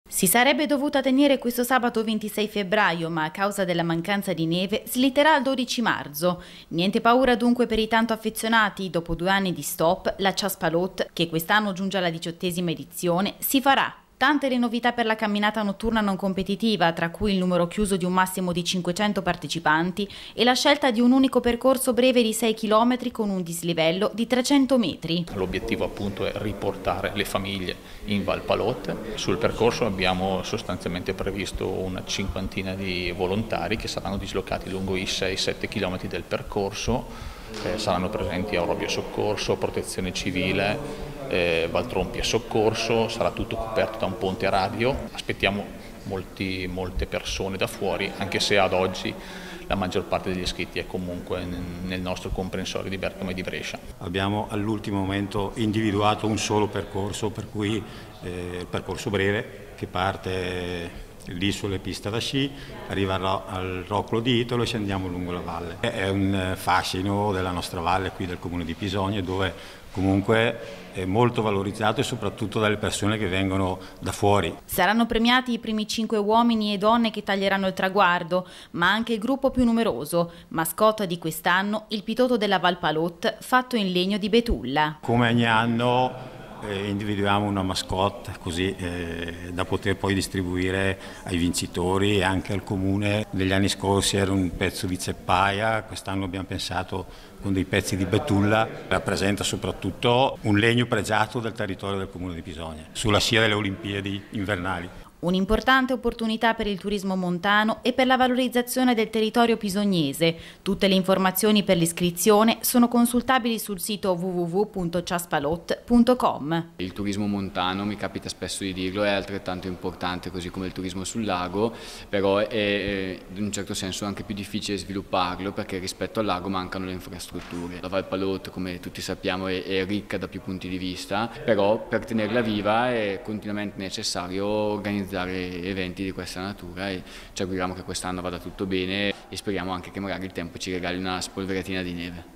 Si sarebbe dovuta tenere questo sabato 26 febbraio, ma a causa della mancanza di neve slitterà al 12 marzo. Niente paura dunque per i tanto affezionati, dopo 2 anni di stop, la Ciaspalot, che quest'anno giunge alla 18ª edizione, si farà. Tante le novità per la camminata notturna non competitiva, tra cui il numero chiuso di un massimo di 500 partecipanti e la scelta di un unico percorso breve di 6 km con un dislivello di 300 metri. L'obiettivo appunto è riportare le famiglie in Val Palot. Sul percorso abbiamo sostanzialmente previsto una cinquantina di volontari che saranno dislocati lungo i 6-7 km del percorso. Saranno presenti Aurobio Soccorso, Protezione Civile, Valtrompia Soccorso, sarà tutto coperto da un ponte radio. Aspettiamo molte persone da fuori, anche se ad oggi la maggior parte degli iscritti è comunque nel nostro comprensorio di Bergamo e di Brescia. Abbiamo all'ultimo momento individuato un solo percorso, per cui il percorso breve che parte lì sulle piste da sci, arriva al Rocolo di Italo e scendiamo lungo la valle. È un fascino della nostra valle qui del comune di Pisogne, dove comunque è molto valorizzato e soprattutto dalle persone che vengono da fuori. Saranno premiati i primi 5 uomini e donne che taglieranno il traguardo, ma anche il gruppo più numeroso, mascotta di quest'anno il Pitotto della Val Palot fatto in legno di betulla. Come ogni anno individuiamo una mascotte così da poter poi distribuire ai vincitori e anche al comune. Negli anni scorsi era un pezzo di ceppaia, quest'anno abbiamo pensato con dei pezzi di betulla. Rappresenta soprattutto un legno pregiato del territorio del comune di Pisogne, sulla scia delle Olimpiadi invernali. Un'importante opportunità per il turismo montano e per la valorizzazione del territorio pisognese. Tutte le informazioni per l'iscrizione sono consultabili sul sito www.ciaspalot.com. Il turismo montano, mi capita spesso di dirlo, è altrettanto importante così come il turismo sul lago, però è in un certo senso anche più difficile svilupparlo perché rispetto al lago mancano le infrastrutture. La Val Palot, come tutti sappiamo, è ricca da più punti di vista, però per tenerla viva è continuamente necessario organizzare eventi di questa natura e ci auguriamo che quest'anno vada tutto bene e speriamo anche che magari il tempo ci regali una spolveratina di neve.